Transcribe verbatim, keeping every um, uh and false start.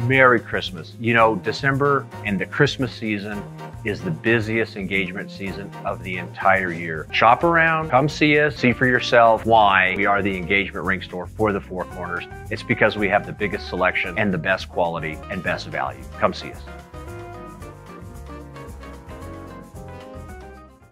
Merry Christmas. You know, December and the Christmas season is the busiest engagement season of the entire year. Shop around, come see us, see for yourself why we are the engagement ring store for the Four Corners. It's because we have the biggest selection and the best quality and best value. Come see us.